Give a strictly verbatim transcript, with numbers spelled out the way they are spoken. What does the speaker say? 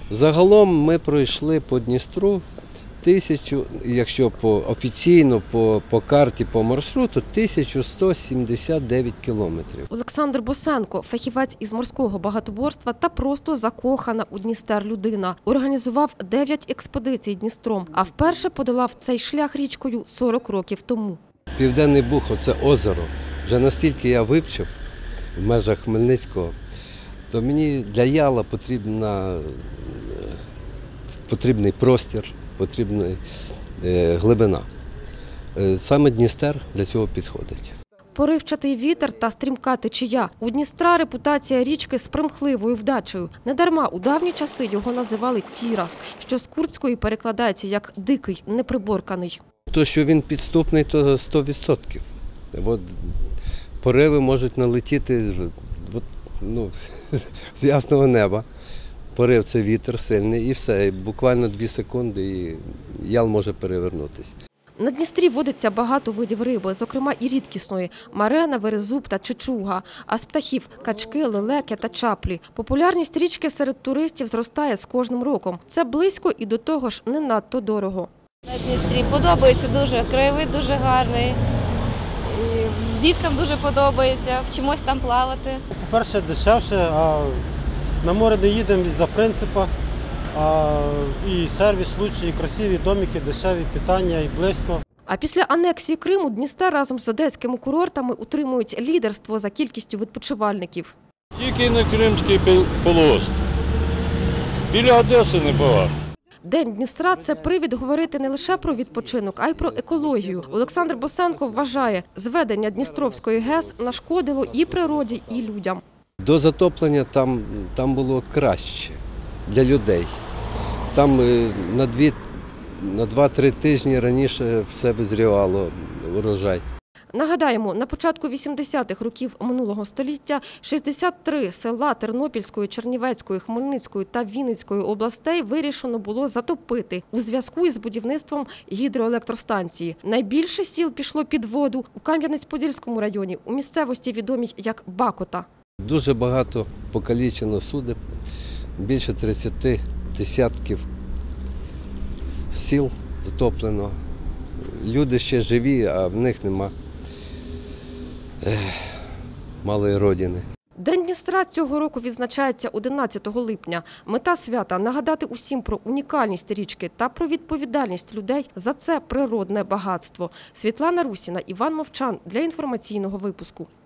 Загалом ми пройшли по Дністру тисячу, якщо по офіційно по, по карті, по маршруту, тисячу сто сімдесят дев'ять кілометрів. Олександр Босенко – фахівець із морського багатоборства та просто закохана у Дністер людина. Організував дев'ять експедицій Дністром, а вперше подолав цей шлях річкою сорок років тому. Південний Буг – це озеро. Вже настільки я вивчив в межах Хмельницького, то мені для яла потрібна, потрібний простір, потрібна е, глибина. Е, саме Дністер для цього підходить. Поривчатий вітер та стрімка течія. У Дністра репутація річки з примхливою вдачею. Недарма у давні часи його називали Тірас, що з курдської перекладається як «дикий, неприборканий». То, що він підступний, то сто відсотків. От пориви можуть налетіти от, ну, з ясного неба. Порив – це вітер сильний і все. І буквально дві секунди і ял може перевернутися. На Дністрі водиться багато видів риби, зокрема і рідкісної – марена, верезуб та чечуга. А з птахів – качки, лелеки та чаплі. Популярність річки серед туристів зростає з кожним роком. Це близько і до того ж не надто дорого. На Дністрі подобається дуже, краєвид дуже гарний, і діткам дуже подобається, вчимось там плавати. По-перше, дешевше, а на море не їдемо із-за принципу, а і сервіс лучший, і красиві домики, дешеві, питання, і близько. А після анексії Криму Дністер разом з одеськими курортами утримують лідерство за кількістю відпочивальників. Тільки на Кримський полуострів. Біля Одеси небагато. День Дністра – це привід говорити не лише про відпочинок, а й про екологію. Олександр Босенко вважає, зведення Дністровської ГЕС нашкодило і природі, і людям. До затоплення там, там було краще для людей. Там на, дві, на два-три тижні раніше все визрівало, урожай. Нагадаємо, на початку вісімдесятих років минулого століття шістдесят три села Тернопільської, Чернівецької, Хмельницької та Вінницької областей вирішено було затопити у зв'язку із будівництвом гідроелектростанції. Найбільше сіл пішло під воду у Кам'янець-Подільському районі, у місцевості відомій як Бакота. Дуже багато покалічено судеб, більше тридцяти десятків сіл затоплено. Люди ще живі, а в них нема ех, малої родини. День Дністра цього року відзначається одинадцятого липня. Мета свята – нагадати усім про унікальність річки та про відповідальність людей за це природне багатство. Світлана Русіна, Іван Мовчан для інформаційного випуску.